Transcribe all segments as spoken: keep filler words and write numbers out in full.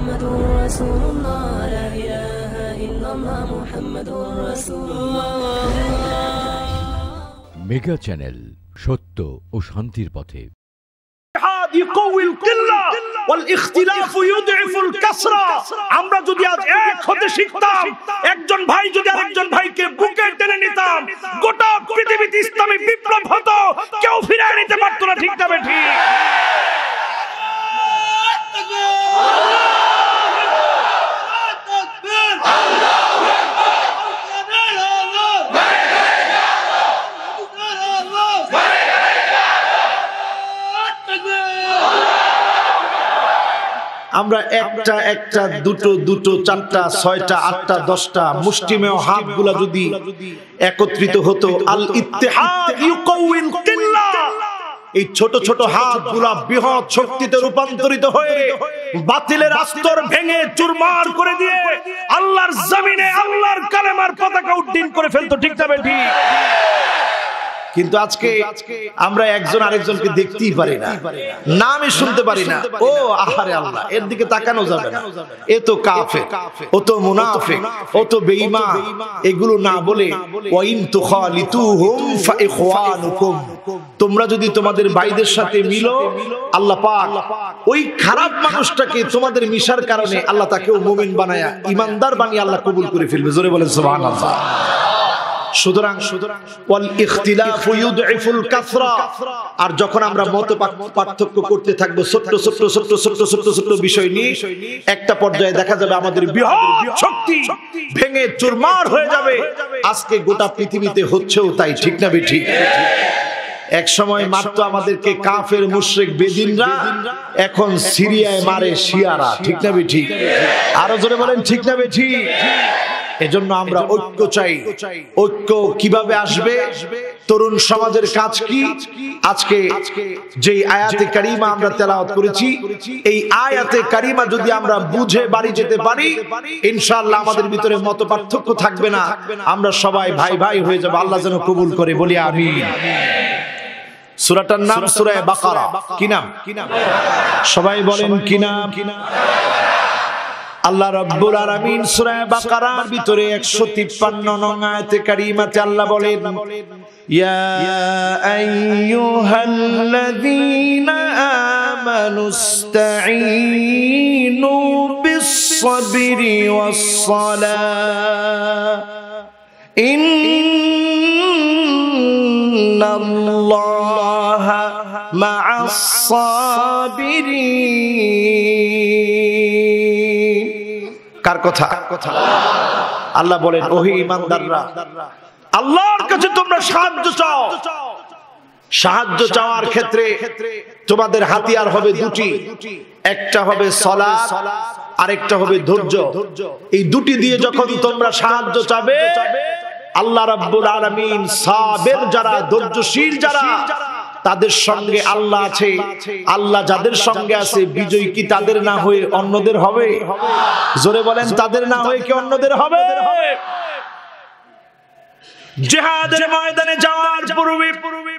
মুহাম্মাদুর রাসূলুল্লাহ লা ইলাহা ইল্লাল্লাহ মুহাম্মাদুর রাসূলুল্লাহ। মেগা চ্যানেল, সত্য ও শান্তির পথে। আমরা যদি আজ এক হতে শিখতাম, একজন ভাই যদি আরেকজন ভাইকে বুকে টেনে নিতাম, গোটা পৃথিবীতে ইসলামী বিপ্লব হতো, কেউ ফিরিয়ে নিতে পারতো না। ঠিক না বেঠিক? আমরা একটা একটা দুটো দুটো চারটা ছয়টা আটটা দশটা মুষ্টিমেয় হাতগুলা যদি একত্রিত হতো, আল ইত্তেহাদ ইউকাউইল কিল্লাহ, এই ছোট ছোট হাতগুলা বৃহৎ শক্তিতে রূপান্তরিত হয়ে বাতিলের আস্তর ভেঙে চুরমার করে দিয়ে আল্লাহর জমিনে আল্লাহর কালেমার পতাকা উড্ডীন করে ফেলতো। ঠিক না বেঠিক? কিন্তু আজকে আমরা একজন আরেকজনকে দেখতেই পারি না, নামই শুনতে পারি না। ও আহারে আল্লাহ, এর দিকে তাকানো যাবে না, এ তো কাফের, ও তো মুনাফিক, ও তো বেঈমান, এগুলো না বলে ওয়াইন তুখালিতুহুম ফাইখওয়ানুকুম, তোমরা যদি তোমাদের ভাইদের সাথে মিলো, আল্লাহ পাক ওই খারাপ মানুষটাকে তোমাদের মিশার কারণে আল্লাহ তাকেও মুমিন বানায়া ঈমানদার বানিয়ে আল্লাহ কবুল করে ফেলবে। জোরে বলেন সুবহানাল্লাহ। সুতরাং ওয়াল ইখতিলাফু ইউদঈফুল কাসরা, আর যখন আমরা মত পার্থক্য করতে থাকবো ছোট ছোট ছোট ছোট ছোট ছোট বিষয় নিয়ে, একটা পর্যায়ে দেখা যাবে আমাদের বৃহৎ শক্তি ভেঙে চুরমার হয়ে যাবে। আজকে গোটা পৃথিবীতে হচ্ছেও তাই। ঠিক না বেঠিক? এক সময় মারতো আমাদেরকে কাফের মুশরিক বেদিনরা, এখন সিরিয়ায় মারে শিয়ারা। ঠিক না বেঠিক? আরো জোরে বলেন ঠিক না বেঠিক? এজন্য আমরা ঐক্য চাই। ঐক্য কিভাবে আসবে? তরুণ সমাজের কাজ কি? আজকে যে আয়াতে কারিমা আমরা তেলাওয়াত করেছি, এই আয়াতে কারিমা যদি আমরা বুঝে বাড়ি যেতে পারি, ইনশাআল্লাহ আমাদের ভিতরে মত পার্থক্য থাকবে না, আমরা সবাই ভাই ভাই হয়ে যাব। আল্লাহ যেন কবুল করে, বলি আমিন। সূরাটার নাম সূরা বাকারা। কি নাম? সবাই বলেন কি নাম? আল্লাহ রাব্বুল আলামিন সূরা বাকারার ভিতরে একশো তিপ্পান্ন নং আয়াতে কারিমাতে আল্লাহ বলেন, ইয়া আইয়ুহাল্লাযীনা আমানুস্তাঈনু বিস-সাবরি ওয়াস-সালাহ ইন্নাল্লাহা মা'আস-সাবিরিন। কার কথা? আল্লাহ বলেন, ওহে ঈমানদাররা, আল্লাহর কাছে তোমরা সাহায্য চাও। সাহায্য চাওয়ার ক্ষেত্রে তোমাদের হাতিয়ার হবে দুটি, একটা হবে সালাত, আরেকটা হবে ধৈর্য। এই দুটি দিয়ে যখন তোমরা সাহায্য চাবে, আল্লাহ রাব্বুল আলামিন সাবির যারা, ধৈর্যশীল যারা, তাদের সঙ্গে আল্লাহ আছে। আল্লাহ যাদের সঙ্গে আছে, বিজয় কি তাদের না হয়ে অন্যদের হবে? জোরে বলেন, তাদের না হয়ে কি অন্যদের হবে? জিহাদের ময়দানে যাওয়ার পূর্বে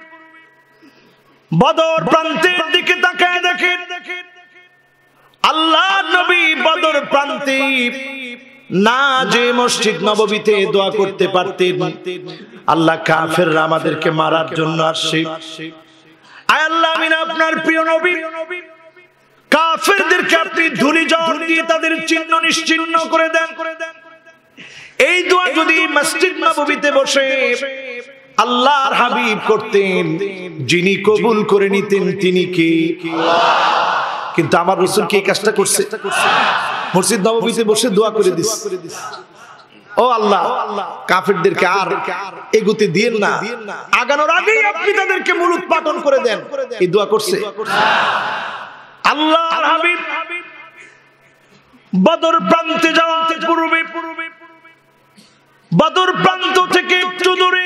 বদর প্রান্তের দিকে তাকায় দেখেন, আল্লাহ নবী বদর প্রান্তে না যে মসজিদ নববীতে দোয়া করতে পারতেন, আল্লাহ কাফেররা আমাদেরকে মারার জন্য আসছে, আয় আল্লাহ আমিন আপনার প্রিয় নবী কাফেরদেরকে আপনি ধুলি জ্বর দিয়ে তাদের চিহ্ন নিশ্চিহ্ন করে দেন। এই দোয়া যদি মসজিদ নববীতে বসে আল্লাহর হাবিব করতেন, যিনি কবুল করে নিতেন তিনি কে? কিন্তু আমার রাসূল কি এই কাজটা করছে? মসজিদ নববীতে বসে দোয়া করে দিস, ও আল্লাহ কাফেরদেরকে আর এগুতে দিয়েন না, আগানোর আগেই আপনি তাদেরকে মুলুক পাটন করে দেন। এই দোয়া করছে? আল্লাহর হাবিব বদর প্রান্তে যাওয়ার পূর্বে বদর প্রান্ত থেকে একটু দূরে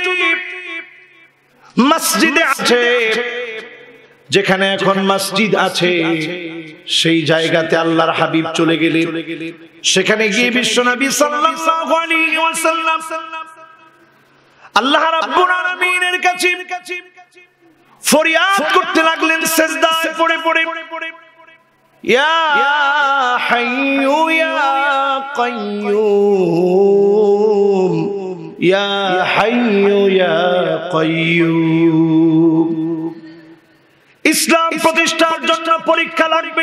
মসজিদে আছে, যেখানে এখন মসজিদ আছে, সেই জায়গাতে আল্লাহর হাবিব চলে গেলেন। সেখানে গিয়ে বিশ্বনবী সাল্লাল্লাহু আলাইহি ওয়াসাল্লাম আল্লাহ রাব্বুল আলামিনের কাছে ফরিয়াদ করতে লাগলেন, সিজদায় পড়ে পড়ে, ইয়া হাইয়ু ইয়া কাইয়্যুম ইয়া হাইয়ু ইয়া কাইয়্যুম। ইসলাম প্রতিষ্ঠার জন্য পরীক্ষা লাগবে,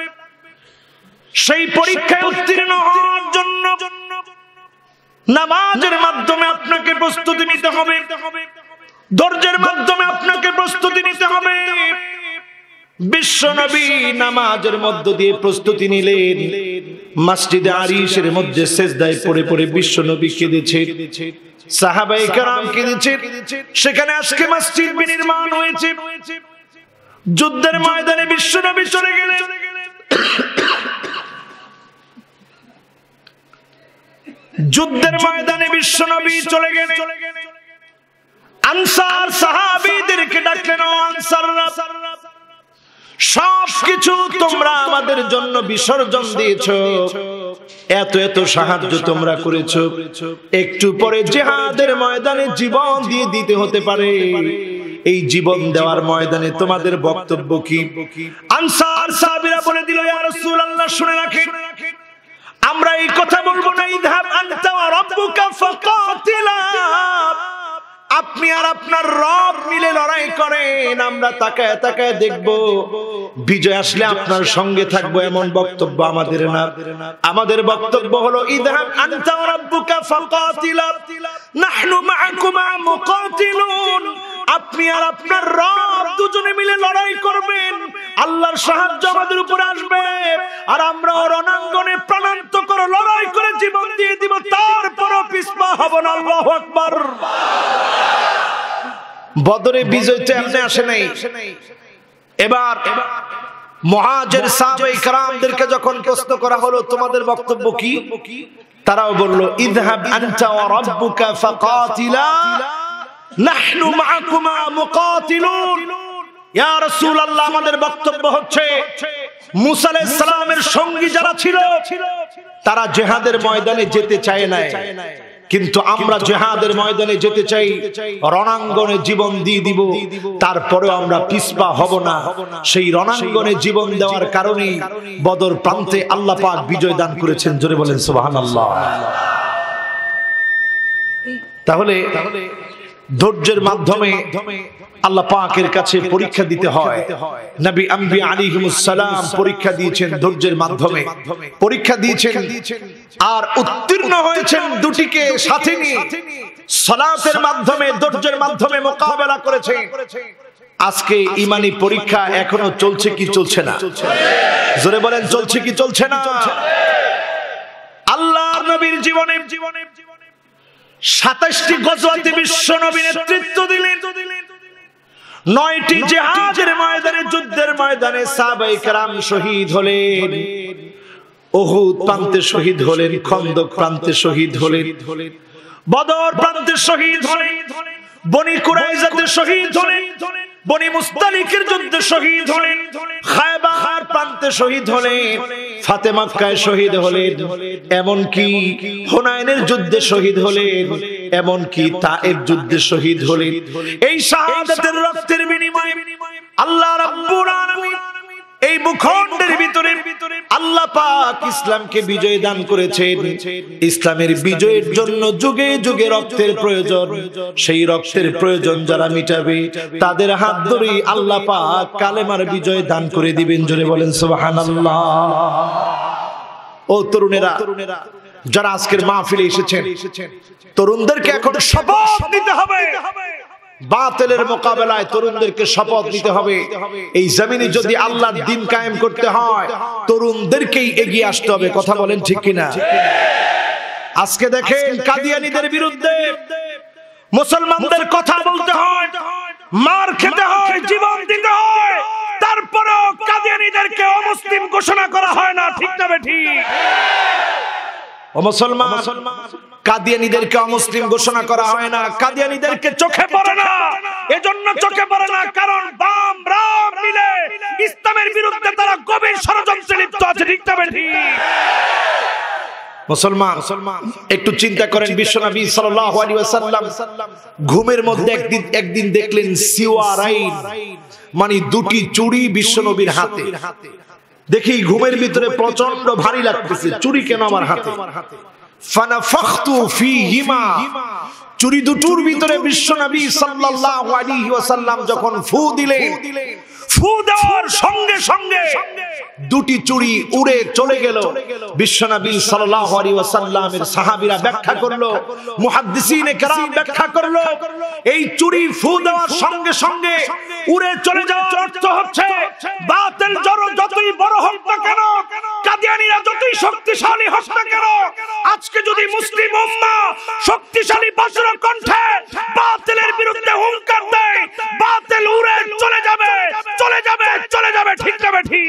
সেই পরীক্ষায় উত্তীর্ণ হওয়ার জন্য নামাজের মাধ্যমে আপনাকে প্রস্তুতি নিতে হবে, ধৈর্যের মাধ্যমে আপনাকে প্রস্তুতি নিতে হবে। বিশ্ব নবী নামাজের মধ্য দিয়ে প্রস্তুতি নিলেন। মসজিদে আরিশের মধ্যে সিজদায় পড়ে পড়ে বিশ্ব নবী কেঁদেছেন, সাহাবায়ে কেরাম কেঁদেছেন। সেখানে আজকে মসজিদ বিনির্মাণ হয়েছে। যুদ্ধের ময়দানে বিশ্ব নবী চলে গেলেন। যুদ্ধের ময়দানে বিশ্ব নবী চলে গেলেন। আনসার সাহাবীদেরকে ডাকলেন, আনসাররা সবকিছু তোমরা আমাদের জন্য বিসর্জন দিয়েছো, এত এত সাহায্য তোমরা করেছো, একটু পরে জিহাদের ময়দানে জীবন দিয়ে দিতে হতে পারে। এই জীবন দেওয়ার ময়দানে তোমাদের বক্তব্য কি? আনসার সাহাবীরা বলে দিল, ইয়া রাসূলুল্লাহ শুনে রাখেন, আমরা এই কথা বলবো না, ইযহাব আনতা ওয়া রাব্বুকা ফাকাতিলা, আপনি আর আপনার রব মিলে লড়াই করেন, আমরা তাকায় তাকায় দেখব, বিজয় আসলে আপনার সঙ্গে থাকবো, এমন বক্তব্য আমাদের না। আমাদের বক্তব্য হলো, ইযহাব আনতা ওয়া রাব্বুকা ফাকাতিলা নাহনু মাআকুমা মুকাতিলুন, আপনি আর আপনার রব দুজনে মিলে লড়াই করবেন, আল্লাহর সাহায্য আমাদের উপর আসবে, আর আমরা রণাঙ্গনে প্রাণান্তকর লড়াই করে জীবন দিয়ে দিব, তারপরও পিছপা হব না। আল্লাহু আকবার। বদরে বিজয় তো এমনি আসে নাই। এবার মুহাজির সাহাবায়ে কেরামদেরকে যখন প্রশ্ন করা হলো, তোমাদের বক্তব্য কি? তারাও বলল, ইযহাব আনতা ওয়া রাব্বুকা ফাকাতিলা নাহনু মাআকুমা মুকাতিলুন। ইয়া রাসূলুল্লাহ, আমাদের বক্তব্য হচ্ছে, মুসা আলাইহিস সালামের সঙ্গী যারা ছিল তারা জিহাদের ময়দানে যেতে চায় না, কিন্তু আমরা জিহাদের ময়দানে যেতে চাই, রণাঙ্গনে জীবন দিয়ে দিব, তারপরেও আমরা পিছপা হব না। সেই রণাঙ্গনে জীবন দেওয়ার কারণেই বদর প্রান্তে আল্লাহ পাক বিজয় দান করেছেন। জোরে বলেন সুবহানাল্লাহ। তাহলে ধৈর্যের মাধ্যমে আল্লাহ পাকের কাছে পরীক্ষা দিতে হয়। নবী আম্বিয়া আলাইহিমুস সালাম পরীক্ষা দিয়েছেন ধৈর্যের মাধ্যমে, পরীক্ষা দিয়েছেন আর উত্তীর্ণ হয়েছেন দুটিকে সাথে নিয়ে, সালাতের মাধ্যমে, ধৈর্যের মাধ্যমে মোকাবেলা করেছেন। আজকে ঈমানি পরীক্ষা এখনো চলছে কি চলছে না? জোরে বলেন, চলছে কি চলছে না? আল্লাহর নবীর জীবনে সাতাশটি গজওয়াতে বিশ্ব নবী নেতৃত্ব দিলেন। নয়টি জিহাদের ময়দানে, যুদ্ধের ময়দানে সাহাবায়ে কেরাম শহীদ হলেন, উহুদ প্রান্তে শহীদ হলেন, খন্দক প্রান্তে শহীদ হলেন, বদর প্রান্তে শহীদ হলেন, বনি কুরাইজাতে শহীদ হলেন, বনি মুস্তালিকের যুদ্ধে শহীদ হলেন, খায়বার প্রান্তে শহীদ হলেন, ফাতে মক্কায় শহীদ হলেন, এমনকি হুনাইনের যুদ্ধে শহীদ হলেন, এমনকি তায়েফ যুদ্ধে শহীদ হলেন। এই শাহাদাতের রক্তের বিনিময়ে আল্লাহ রাব্বুল আলামিন এই ভূখণ্ডের ভিতরে আল্লাহ পাক ইসলামকে বিজয় দান করেছেন। ইসলামের বিজয়ের জন্য যুগে যুগে রক্তের প্রয়োজন, সেই রক্তের প্রয়োজন যারা মিটাবে তাদের হাত ধরেই আল্লাহ পাক কালেমার বিজয় দান করে দিবেন। জোরে বলেন সুবহানাল্লাহ। ও তরুণেরা যারা আজকের মাহফিলে এসেছেন, তরুণদেরকে এখন শপথ নিতে হবে, বাতিলের মোকাবেলায় তরুণদেরকে শপথ নিতে হবে। এই জমিনে যদি আল্লাহর দ্বীন কায়েম করতে হয়, তরুণদেরকেই এগিয়ে আসতে হবে। কথা বলেন ঠিক কিনা? আজকে দেখেন কাদিয়ানীদের বিরুদ্ধে মুসলমানদের কথা বলতে হয়, মার খেতে হয়, জীবন দিতে হয়, তারপরেও কাদিয়ানীদেরকে অমুসলিম ঘোষণা করা হয় না। ঠিক না ঠিক? ও মুসলমান, কাদিয়ানীদেরকে অমুসলিম ঘোষণা করা হয় না, কাদিয়ানীদেরকে চোখে পড়ে না। এজন্য চোখে পড়ে না কারণ বাম রাম মিলে ইসলামের বিরুদ্ধে তারা গভীর ষড়যন্ত্রে লিপ্ত আছে। ঠিক না ঠিক? মুসলমান একটু চিন্তা করেন, বিশ্বনবী সাল্লাল্লাহু আলাইহি ওয়াসাল্লাম ঘুমের মধ্যে একদিন একদিন দেখলেন সিওয়ারাইন, মানে দুটি চুড়ি বিশ্বনবীর হাতে। দেখি ঘুমের ভিতরে প্রচন্ড ভারী লাগতেছে, চুরি কেন আমার হাতে? ফানাফাখতু ফীহিমা, চুরি দুটোর ভিতরে বিশ্বনবী সাল্লাল্লাহু আলাইহি ওয়াসাল্লাম যখন ফু দিলেন, ফু দেওয়ার সঙ্গে সঙ্গে দুটি চুরি উড়ে চলে গেল। বিশ্বনবী সাল্লাল্লাহু আলাইহি ওয়াসাল্লামের সাহাবীরা ব্যাখ্যা করলো, মুহাদ্দিসিনে কেরাম ব্যাখ্যা করলো, এই চুরি ফু দেওয়ার সঙ্গে সঙ্গে উড়ে চলে যাওয়ার অর্থ হচ্ছে বাতিল জড় যতই বড় হোক না কেন, কাদিয়ানীরা যতই শক্তিশালী হোক না কেন, আজকে যদি মুসলিম উম্মাহ শক্তিশালী বজ্র কণ্ঠে বাতিলের বিরুদ্ধে হুঙ্কার দেয়, বাতিল উড়ে চলে যাবে, চলে যাবে, চলে যাবে। ঠিক না ঠিক?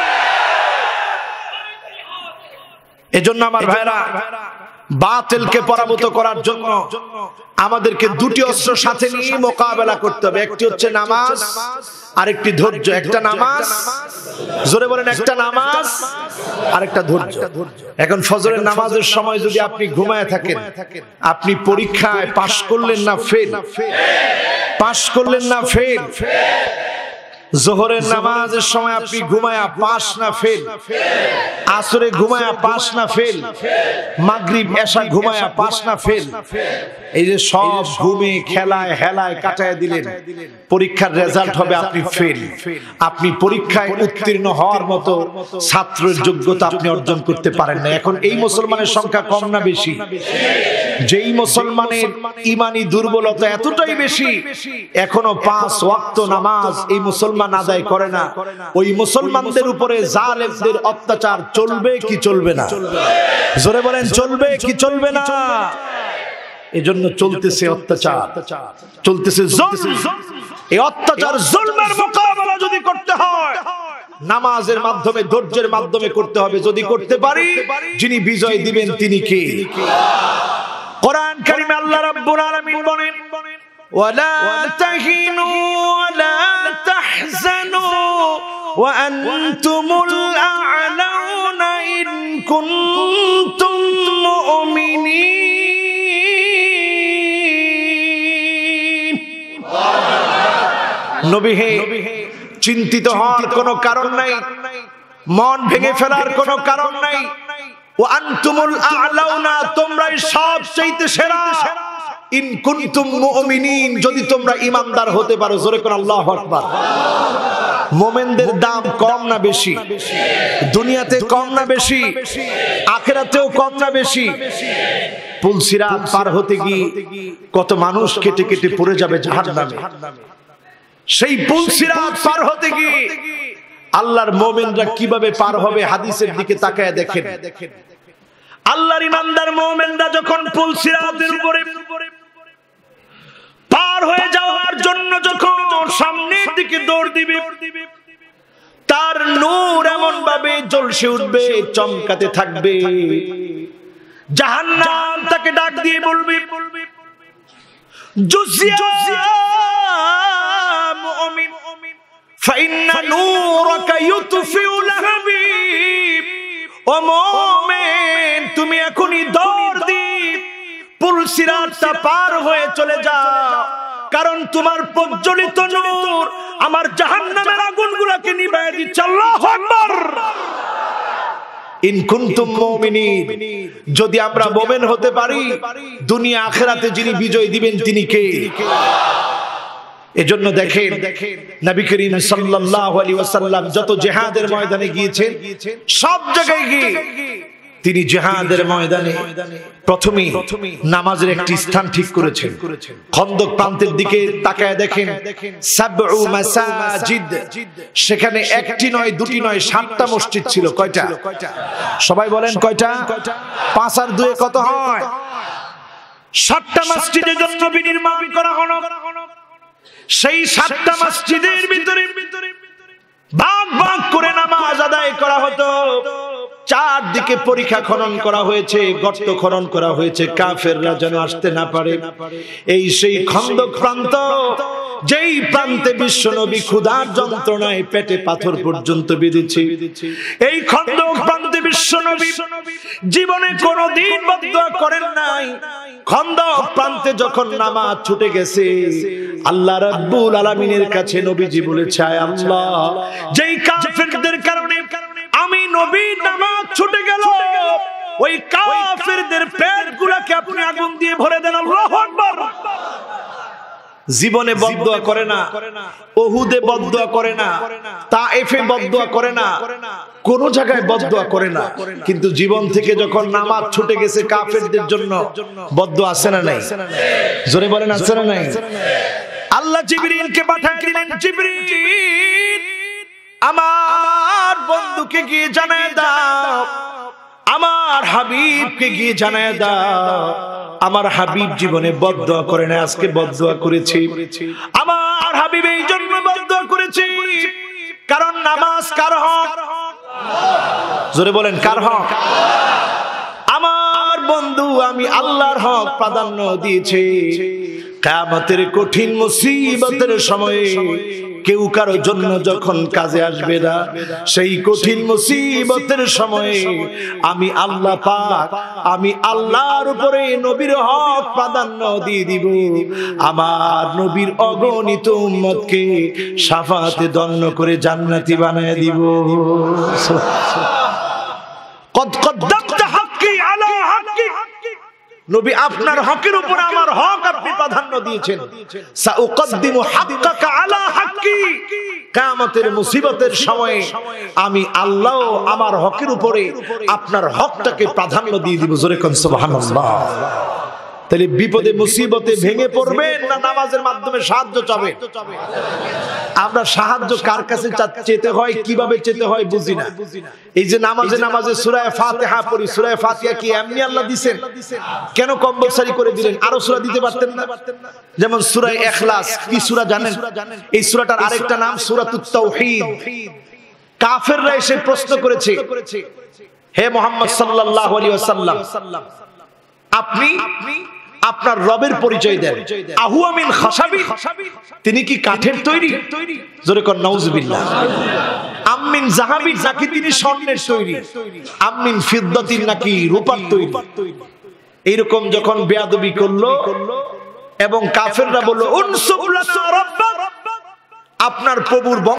এজন্য আমার ভাইরা, বাতিলকে পরাভূত করার জন্য আমাদেরকে দুটি অস্ত্র সাথে নিয়ে মোকাবেলা করতে হবে। একটি হচ্ছে নামাজ, আরেকটি ধৈর্য। একটা নামাজ, জোরে বলেন, একটা নামাজ, আরেকটা ধৈর্য। এখন ফজরের নামাজের সময় যদি আপনি ঘুমায় থাকেন, আপনি পরীক্ষায় পাশ করলেন না ফেল, পাশ করলেন না ফেল। জোহরের নামাজের সময় আপনি ঘুমায়া পাস না ফেল, আসরে ঘুমায়া পাস না ফেল, মাগরিব এশা ঘুমায়া পাস না ফেল। এই যে সব ঘুমে খেলায় হেলায় কাটায় দিলেন, পরীক্ষার রেজাল্ট হবে আপনি ফেল। আপনি পরীক্ষায় উত্তীর্ণ হওয়ার মতো ছাত্রের যোগ্যতা আপনি অর্জন করতে পারেন না। এখন এই মুসলমানের সংখ্যা কম না বেশি? যেই মুসলমানের ইমানি দুর্বলতা এতটাই বেশি, এখনো পাঁচ ওয়াক্ত নামাজ এই মুসলমান আদায় করে না, ওই মুসলমানদের উপরে জালেমদের অত্যাচার চলবে কি চলবে না? জোরে বলেন, চলবে কি চলবে না? এজন্য চলতেছে অত্যাচার, চলতেছে জুলম। এই অত্যাচার জুলমের মোকাবেলা যদি করতে হয়, নামাজের মাধ্যমে, ধৈর্যের মাধ্যমে করতে হবে। যদি করতে পারি, যিনি বিজয় দিবেন তিনি কে? কোরআন কারিমে আল্লাহ রাব্বুল আলামিন বলেন, ওয়ালা তাহিনু ওয়ালা তাহজানু ওয়া আনতুমুল আ'লাউনা ইন কুনতুম মুমিনিন। নবী হে, চিন্তিত হওয়ার কোনো কারণ নাই, মন ভেঙে ফেলার কোনো কারণ নাই। ওয়া আনতুমুল আ'লাউনা, তোমরাই সবচেয়ে সেরা। ইন কুনতুম মুমিনিন, যদি তোমরা ঈমানদার হতে পারো। জোরে করে আল্লাহু আকবার। মুমিনদের দাম কম না বেশি? দুনিয়াতে কম না বেশি? আখিরাতেও কম না বেশি? পুলসিরাত পার হতে গিয়ে কত মানুষ কেটে কেটে পড়ে যাবে জাহান্নামে। সেই পুলসিরাত পার হতে গিয়ে আল্লাহর মুমিনরা কিভাবে পার হবে, হাদিসের দিকে তাকায় দেখেন। আল্লাহর ঈমানদার মুমিনরা যখন পুলসিরাতের উপরে পার হয়ে যাওয়ার জন্য যখন সামনের দিকে দৌড় দিবে, তার নূর এমন ভাবে জ্বলসে উঠবে, চমকাতে থাকবে। জাহান্নাম তাকে ডাক দিয়ে বলবে, জুজিয়া মুমিন ফাইন্না নূরাকা ইউতফিউ লাহাবি। ও মুমিন, তুমি এখনই দৌড় দি পুলসিরাতটা পার হয়ে চলে যাও, কারণ তোমার প্রজ্বলিত নূর আমার জাহান্নামের আগুনগুলোকে নিভিয়ে দিচ্ছে। আল্লাহু আকবার। ইন কুনতুম মুমিনিন, যদি আমরা মুমিন হতে পারি, দুনিয়া আখিরাতে যিনি বিজয় দিবেন তিনি কে? এজন্য দেখেন, নবী করিম সাল্লাল্লাহু আলাইহি ওয়াসাল্লাম যত জিহাদের ময়দানে গিয়েছেন, সব জায়গায় গিয়ে তিনি জিহাদের ময়দানে প্রথমেই নামাজের একটি স্থান ঠিক করেছেন। খন্দক প্রান্তের দিকে তাকায় দেখেন, সাবউ মাসাজিদ, সেখানে একটি নয়, দুটি নয়, সাতটা মসজিদ ছিল। কয়টা? সবাই বলেন কয়টা? পাঁচ আর দুয়ে কত হয়? সাতটা মসজিদের জন্য বিনির্মাণ করা হলো। সেই সাতটা মসজিদের ভিতরে ভাগ ভাগ করে নামাজ আদায় করা হতো। চারদিকে পরীক্ষা খনন করা হয়েছে, গর্ত খনন করা হয়েছে, কাফেররা যেন আসতে না পারে। এই সেই খন্দক প্রান্ত, যেই প্রান্তে বিশ্বনবী ক্ষুধার যন্ত্রণায় পেটে পাথর পর্যন্ত বেঁধেছে। এই খন্দক প্রান্তে বিশ্বনবী জীবনে কোনোদিন বদদুয়া করেন নাই। খন্দক প্রান্তে যখন নামাজ ছুটে গেছে, আল্লাহ রাব্বুল আলামিনের কাছে নবীজি বলেছে, আয় আল্লাহ, যেই কাফেরদের কারণে নবীর নামাজ ছুটে গেল, ওই কাফেরদের পেটগুলোকে আপনি আগুন দিয়ে ভরে দেন। আল্লাহু আকবার। জীবনে বদদুয়া করে না, ওহুদে বদদুয়া করে না, তায়েফে বদদুয়া করে না, কোন জায়গায় বদদুয়া করে না, কিন্তু জীবন থেকে যখন নামাজ ছুটে গেছে কাফেরদের জন্য বদদুয়া আছে না নাই? জোরে বলেন আছে না নাই? আল্লাহ জিবরিলকে পাঠিয়ে দিলেন, জিবরিল আমার বন্ধুকে গিয়ে জানায় দাও, আমার হাবিবকে গিয়ে জানায় দাও, আমার হাবিব জীবনে বদদুয়া করে না, আজকে বদদুয়া করেছি। আমার হাবিব এই জন্য বদদুয়া করেছি কারণ নামাজ কার হক? জোরে বলেন কার হক? আমার বন্ধু আমি আল্লাহর হক প্রাধান্য দিয়েছে। কিয়ামতের কঠিন মুসিবতের সময়ে কেউ কারো জন্য যখন কাজে আসবে না, সেই কঠিন মুসিবতের সময়ে আমি আল্লাহ পাক, আমি আল্লাহর উপরে নবীর হক প্রাধান্য দিয়ে দিব। আমার নবীর অগণিত উম্মতকে শাফাতে ধন্য করে জান্নাতি বানায় দিব। কদ কদ্দামতা হাক্কি আলা হাক্কি, নবী আপনার হকের উপর আমার হক আপনি প্রাধান্য দিয়েছেন। সাউকদ্দিমু হাক্কাকা আলা হাক্কি, কিয়ামতের মুসিবতের সময়ে আমি আল্লাহ আমার হকের উপরে আপনার হকটাকে প্রাধান্য দিয়ে দিব। জোরে কোন সুবহানাল্লাহ। তাহলে বিপদে মুসিবতে ভেঙে পড়বেন না নামাজের মাধ্যমে সাহায্য চাবেন? আমরা সাহায্য কার কাছে চেতে হয়, কিভাবে চেতে হয় বুঝি না। এই যে নামাজে নামাজে সূরা ফাতিহা পড়ি, সূরা ফাতিহা কি এমনি আল্লাহ দিবেন? কেন কম্পালসারি করে দিলেন? আরো সূরা দিতে পারতেন না? যেমন সূরা ইখলাস কি সূরা জানেন? এই সূরাটার আরেকটা নাম সূরাতুত তাওহীদ। কাফেররা এসে প্রশ্ন করেছে, হে মুহাম্মদ সাল্লাল্লাহু আলাইহি ওয়াসাল্লাম, আপনি আপনার রবের পরিচয় দেন। আহুয়া মিন খাশাবি, তিনি কি কাঠের তৈরি? জোরে কোন নাউজুবিল্লাহ। আমিন যাহাবি, নাকি তিনি স্বর্ণের তৈরি? আমিন ফিদ্দাতিন, নাকি রূপার তৈরি? এইরকম যখন বেয়াদবি করলো এবং কাফেররা বলল উনসুব লানা রাব্বাক, আপনার প্রভুর